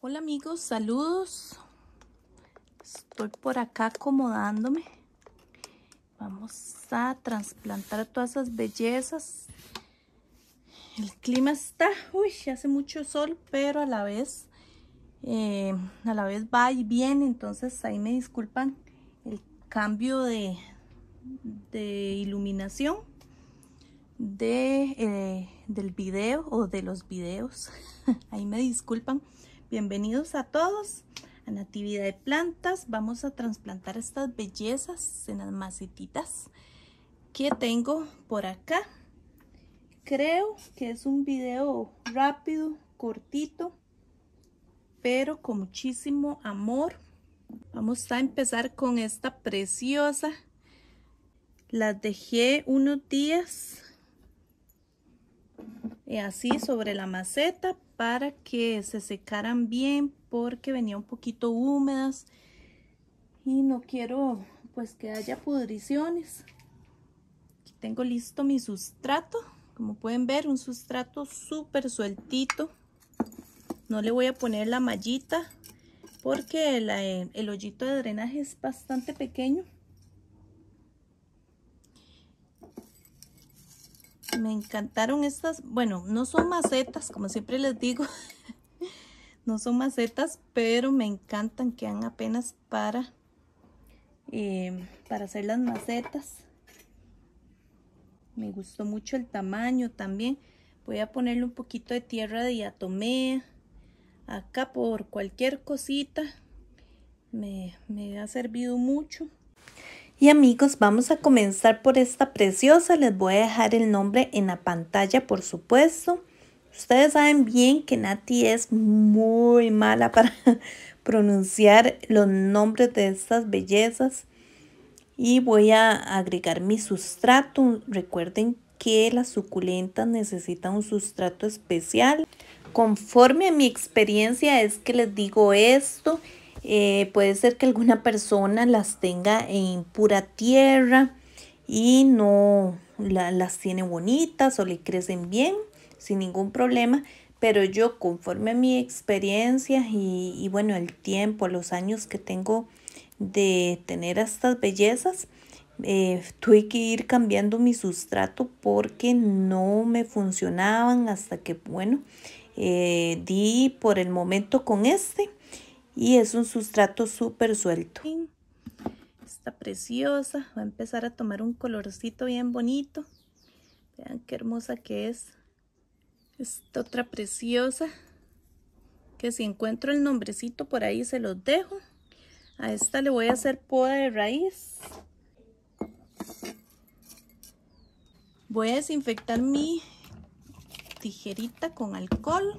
Hola amigos, saludos. Estoy por acá acomodándome. Vamos a trasplantar todas esas bellezas. El clima está, hace mucho sol, pero a la vez va y viene. Entonces ahí me disculpan el cambio de iluminación del video o de los videos. Ahí me disculpan. Bienvenidos a todos a Natividad de Plantas. Vamos a trasplantar estas bellezas en las macetitas que tengo por acá. Creo que es un video rápido, cortito, pero con muchísimo amor. Vamos a empezar con esta preciosa. Las dejé unos días así sobre la maceta para que se secaran bien, porque venían un poquito húmedas y no quiero pues que haya pudriciones. Aquí tengo listo mi sustrato, como pueden ver, un sustrato súper sueltito. No le voy a poner la mallita porque el hoyito de drenaje es bastante pequeño. Me encantaron estas, bueno, no son macetas, como siempre les digo, no son macetas, pero me encantan, quedan apenas para hacer las macetas. Me gustó mucho el tamaño también. Voy a ponerle un poquito de tierra de diatomea acá por cualquier cosita. Me ha servido mucho. Y amigos, vamos a comenzar por esta preciosa. Les voy a dejar el nombre en la pantalla, por supuesto. Ustedes saben bien que Nati es muy mala para pronunciar los nombres de estas bellezas. Y voy a agregar mi sustrato. Recuerden que las suculentas necesitan un sustrato especial. Conforme a mi experiencia es que les digo esto. Puede ser que alguna persona las tenga en pura tierra y no las tiene bonitas o le crecen bien sin ningún problema, pero yo, conforme a mi experiencia y bueno, el tiempo, los años que tengo de tener estas bellezas, tuve que ir cambiando mi sustrato porque no me funcionaban, hasta que bueno, di por el momento con este. Y es un sustrato súper suelto. Está preciosa. Va a empezar a tomar un colorcito bien bonito. Vean qué hermosa que es. Esta otra preciosa, que si encuentro el nombrecito por ahí se los dejo. A esta le voy a hacer poda de raíz. Voy a desinfectar mi tijerita con alcohol.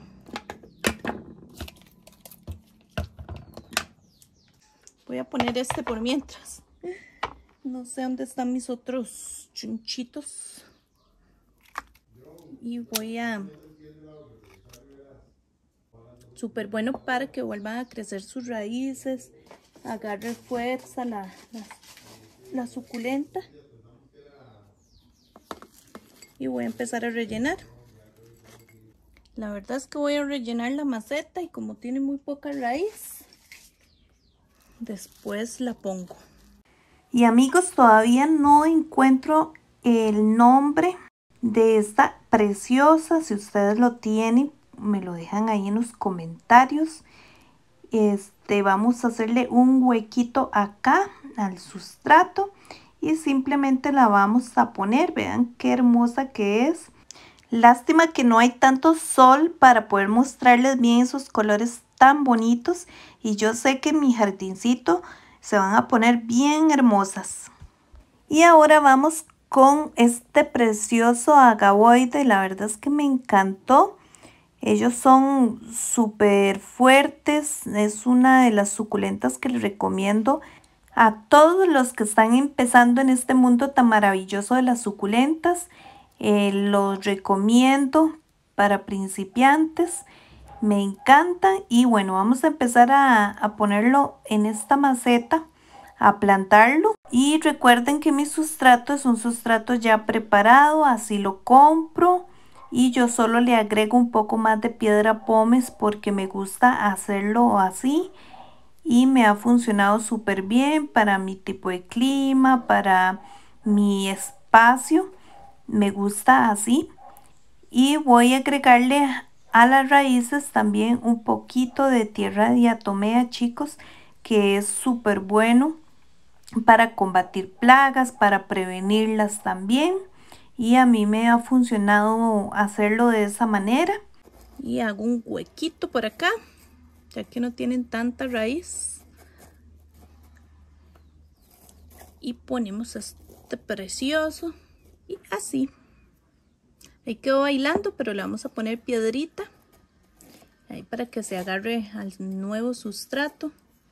Voy a poner este por mientras. No sé dónde están mis otros chunchitos. Y voy a... Súper bueno para que vuelvan a crecer sus raíces. Agarre fuerza la suculenta. Y voy a empezar a rellenar. La verdad es que voy a rellenar la maceta y como tiene muy poca raíz, después la pongo. Y amigos, todavía no encuentro el nombre de esta preciosa. Si ustedes lo tienen, me lo dejan ahí en los comentarios. Vamos a hacerle un huequito acá al sustrato y simplemente la vamos a poner. Vean qué hermosa que es. Lástima que no hay tanto sol para poder mostrarles bien esos colores tan bonitos, y yo sé que en mi jardincito se van a poner bien hermosas. Y ahora vamos con este precioso agavoide. La verdad es que me encantó. Ellos son súper fuertes. Es una de las suculentas que les recomiendo a todos los que están empezando en este mundo tan maravilloso de las suculentas. Los recomiendo para principiantes. Me encantan. Y bueno, vamos a empezar a ponerlo en esta maceta, a plantarlo. Y recuerden que mi sustrato es un sustrato ya preparado, así lo compro. y yo solo le agrego un poco más de piedra pómez porque me gusta hacerlo así y me ha funcionado súper bien para mi tipo de clima, para mi espacio. Me gusta así. Y voy a agregarle a las raíces también un poquito de tierra de diatomea, chicos, que es súper bueno para combatir plagas, para prevenirlas también. Y a mí me ha funcionado hacerlo de esa manera. Y hago un huequito por acá, ya que no tienen tanta raíz. Y ponemos este precioso. Y así. Ahí quedó bailando, pero le vamos a poner piedrita. Ahí para que se agarre al nuevo sustrato.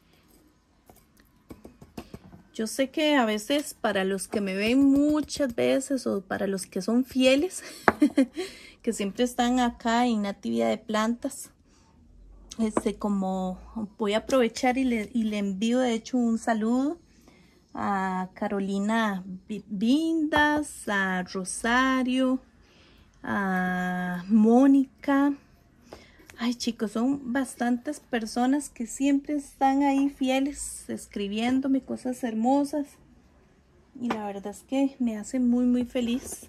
Yo sé que a veces para los que me ven muchas veces o para los que son fieles, que siempre están acá en Natividad de Plantas, como voy a aprovechar y le envío de hecho un saludo a Carolina Vindas, a Rosario, a Mónica. Ay, chicos, son bastantes personas que siempre están ahí fieles, escribiéndome cosas hermosas. Y la verdad es que me hace muy feliz.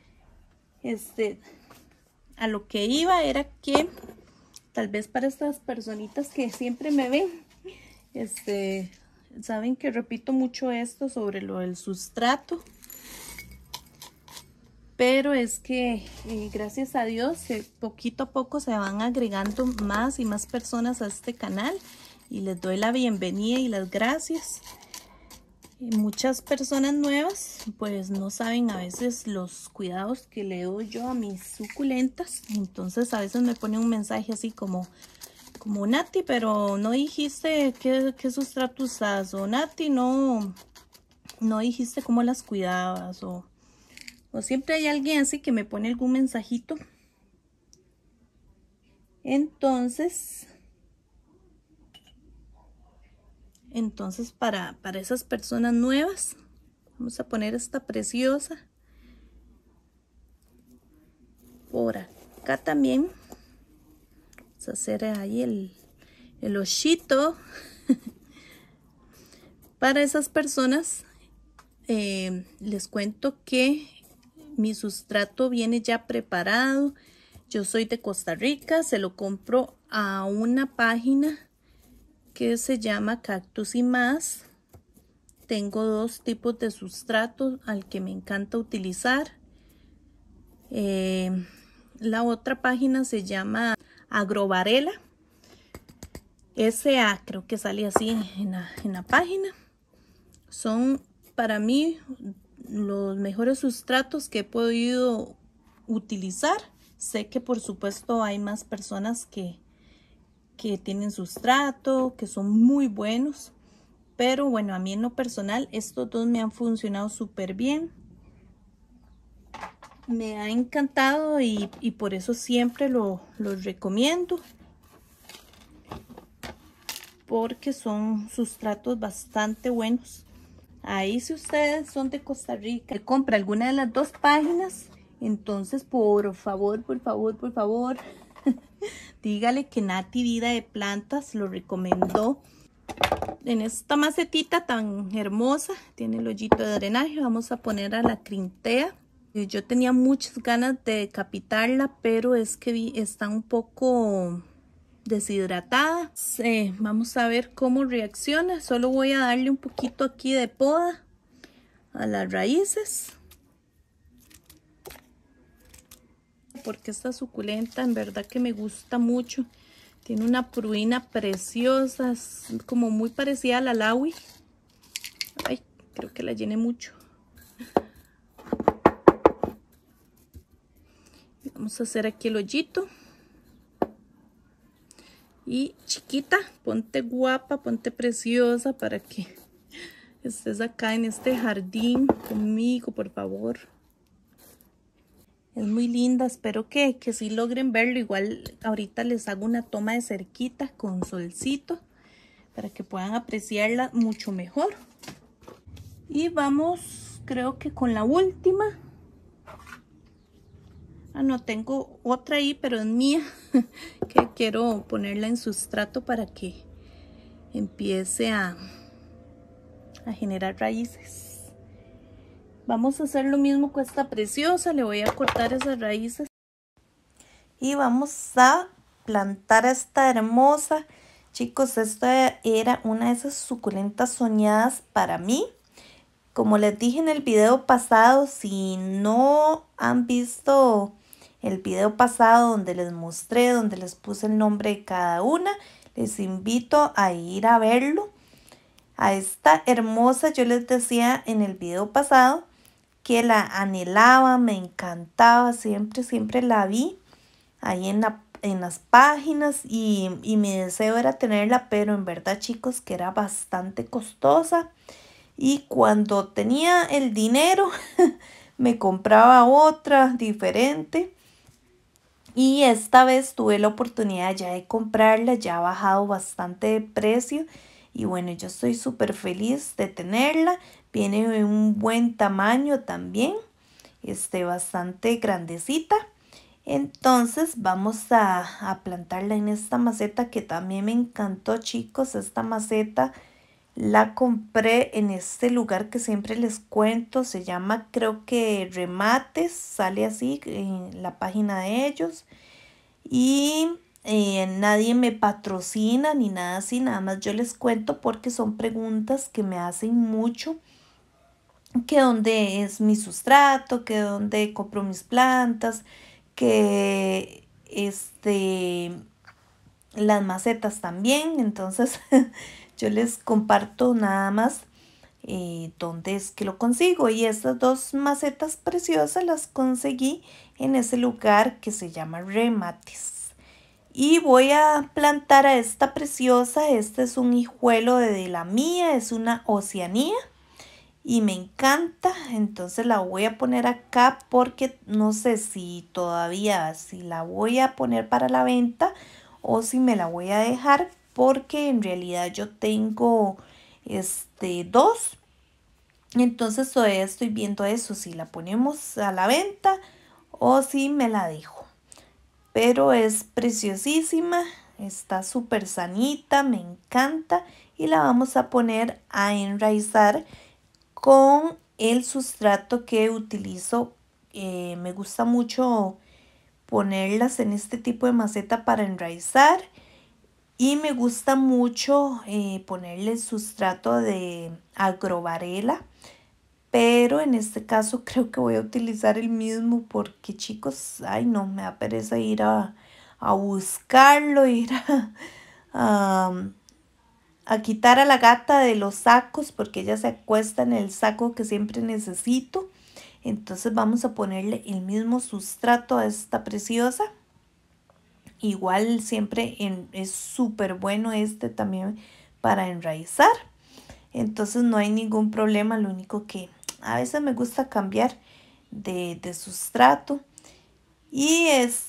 A lo que iba era que tal vez para estas personitas que siempre me ven, saben que repito mucho esto sobre lo del sustrato. Pero es que gracias a Dios poquito a poco se van agregando más y más personas a este canal y les doy la bienvenida y las gracias. Muchas personas nuevas pues no saben a veces los cuidados que le doy yo a mis suculentas, entonces a veces me ponen un mensaje así como Nati, pero no dijiste qué sustrato usas, o Nati, no dijiste cómo las cuidabas, o siempre hay alguien así que me pone algún mensajito. Entonces para esas personas nuevas, vamos a poner esta preciosa por acá también. Vamos a hacer ahí el hoyito. Para esas personas les cuento que mi sustrato viene ya preparado. Yo soy de Costa Rica, se lo compro a una página que se llama Cactus y Más. Tengo dos tipos de sustrato al que me encanta utilizar. La otra página se llama Agrovarela. SA, creo que sale así en la página. Son para mí los mejores sustratos que he podido utilizar. Sé que por supuesto hay más personas que tienen sustrato, que son muy buenos, pero bueno, a mí en lo personal estos dos me han funcionado súper bien. Me ha encantado y por eso siempre los recomiendo, porque son sustratos bastante buenos. Ahí, si ustedes son de Costa Rica y compra alguna de las dos páginas, entonces por favor dígale que Nati Vida de Plantas lo recomendó. En esta macetita tan hermosa, tiene el hoyito de drenaje, vamos a poner a la crintea. Yo tenía muchas ganas de decapitarla, pero es que está un poco deshidratada. Vamos a ver cómo reacciona. Solo voy a darle un poquito aquí de poda a las raíces, porque esta suculenta en verdad que me gusta mucho. Tiene una pruina preciosa, es como muy parecida a la Laui. Ay, creo que la llené mucho. Vamos a hacer aquí el hoyito. Y chiquita, ponte guapa, ponte preciosa para que estés acá en este jardín conmigo, por favor. Es muy linda, espero que sí logren verlo. Igual ahorita les hago una toma de cerquita con solcito para que puedan apreciarla mucho mejor. Y vamos, creo que con la última. Ah, no, tengo otra ahí, pero es mía, que quiero ponerla en sustrato para que empiece a generar raíces. Vamos a hacer lo mismo con esta preciosa. Le voy a cortar esas raíces. Y vamos a plantar esta hermosa. Chicos, esta era una de esas suculentas soñadas para mí. Como les dije en el video pasado, si no han visto el video pasado donde les mostré, donde les puse el nombre de cada una, les invito a ir a verlo. A esta hermosa, yo les decía en el video pasado que la anhelaba, me encantaba, siempre la vi ahí en las páginas y mi deseo era tenerla, pero en verdad, chicos, que era bastante costosa. Y cuando tenía el dinero, me compraba otra diferente. Y esta vez tuve la oportunidad ya de comprarla, ya ha bajado bastante de precio. Y bueno, yo estoy súper feliz de tenerla. Viene de un buen tamaño también, bastante grandecita. Entonces vamos a plantarla en esta maceta que también me encantó, chicos. Esta maceta la compré en este lugar que siempre les cuento, se llama, creo que Remates, sale así en la página de ellos. Y nadie me patrocina ni nada así, nada más yo les cuento porque son preguntas que me hacen mucho. Que dónde es mi sustrato, que dónde compro mis plantas, que las macetas también. Entonces yo les comparto nada más dónde es que lo consigo. Y estas dos macetas preciosas las conseguí en ese lugar que se llama Remates. Y voy a plantar a esta preciosa. Este es un hijuelo de la mía, es una Oceanía. Y me encanta, entonces la voy a poner acá porque no sé si todavía, si la voy a poner para la venta o si me la voy a dejar, porque en realidad yo tengo dos. Entonces todavía estoy viendo eso, si la ponemos a la venta o si me la dejo. Pero es preciosísima, está súper sanita, me encanta y la vamos a poner a enraizar con el sustrato que utilizo. Me gusta mucho ponerlas en este tipo de maceta para enraizar y me gusta mucho ponerle sustrato de agrovarela, pero en este caso creo que voy a utilizar el mismo porque, chicos, ay no, me da pereza ir a buscarlo, ir a quitar a la gata de los sacos porque ella se acuesta en el saco que siempre necesito. Entonces vamos a ponerle el mismo sustrato a esta preciosa. Igual siempre es súper bueno también para enraizar. Entonces no hay ningún problema, lo único que a veces me gusta cambiar de sustrato. Y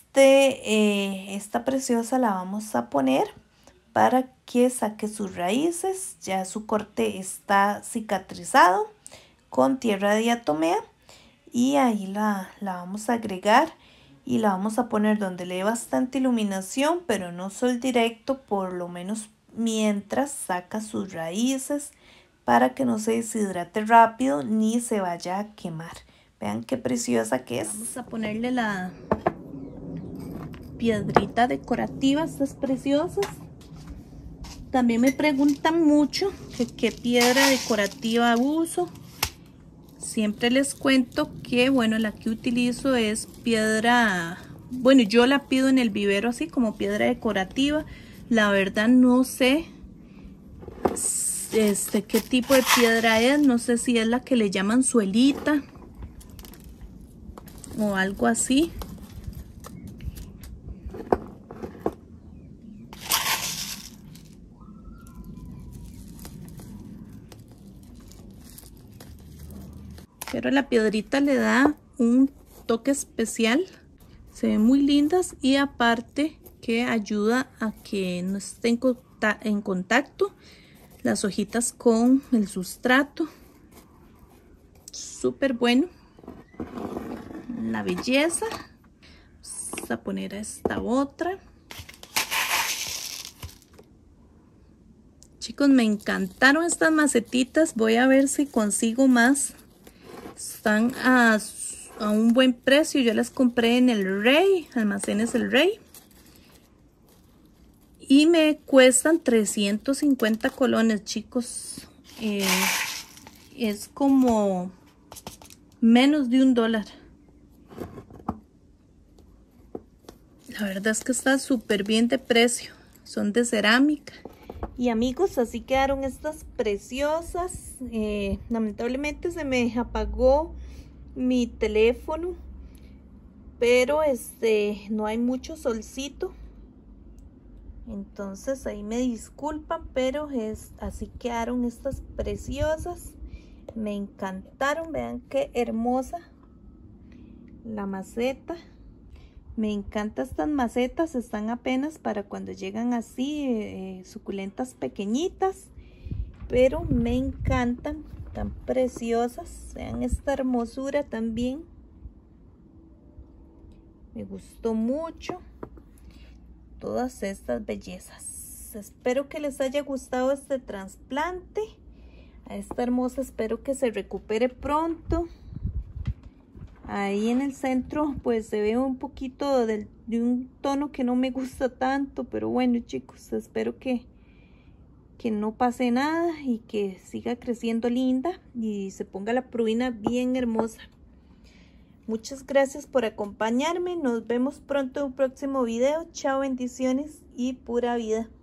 esta preciosa la vamos a poner para que saque sus raíces. Ya su corte está cicatrizado con tierra de diatomea y ahí la vamos a agregar y la vamos a poner donde le dé bastante iluminación, pero no sol directo, por lo menos mientras saca sus raíces, para que no se deshidrate rápido ni se vaya a quemar. Vean qué preciosa que es. Vamos a ponerle la piedrita decorativa, estas preciosas. También me preguntan mucho que qué piedra decorativa uso. Siempre les cuento que, bueno, la que utilizo es piedra, bueno, yo la pido en el vivero así como piedra decorativa. La verdad no sé qué tipo de piedra es, no sé si es la que le llaman suelita o algo así. Pero la piedrita le da un toque especial. Se ven muy lindas y aparte que ayuda a que no estén en contacto las hojitas con el sustrato. Súper bueno. La belleza. a poner a esta otra. Chicos, me encantaron estas macetitas. Voy a ver si consigo más. Están a un buen precio. Yo las compré en el Rey, Almacenes El Rey. Y me cuestan 350 colones, chicos. Es como menos de $1. La verdad es que está súper bien de precio. Son de cerámica. Y amigos, así quedaron estas preciosas. Lamentablemente se me apagó mi teléfono, pero no hay mucho solcito, entonces ahí me disculpan, pero así quedaron estas preciosas. Me encantaron, vean qué hermosa la maceta. Me encantan estas macetas, están apenas para cuando llegan así suculentas pequeñitas, pero me encantan, tan preciosas. Vean esta hermosura también, me gustó mucho todas estas bellezas. Espero que les haya gustado este trasplante. A esta hermosa espero que se recupere pronto. Ahí en el centro pues se ve un poquito de un tono que no me gusta tanto, pero bueno chicos, espero que no pase nada y que siga creciendo linda y se ponga la pruina bien hermosa. Muchas gracias por acompañarme, nos vemos pronto en un próximo video. Chao, bendiciones y pura vida.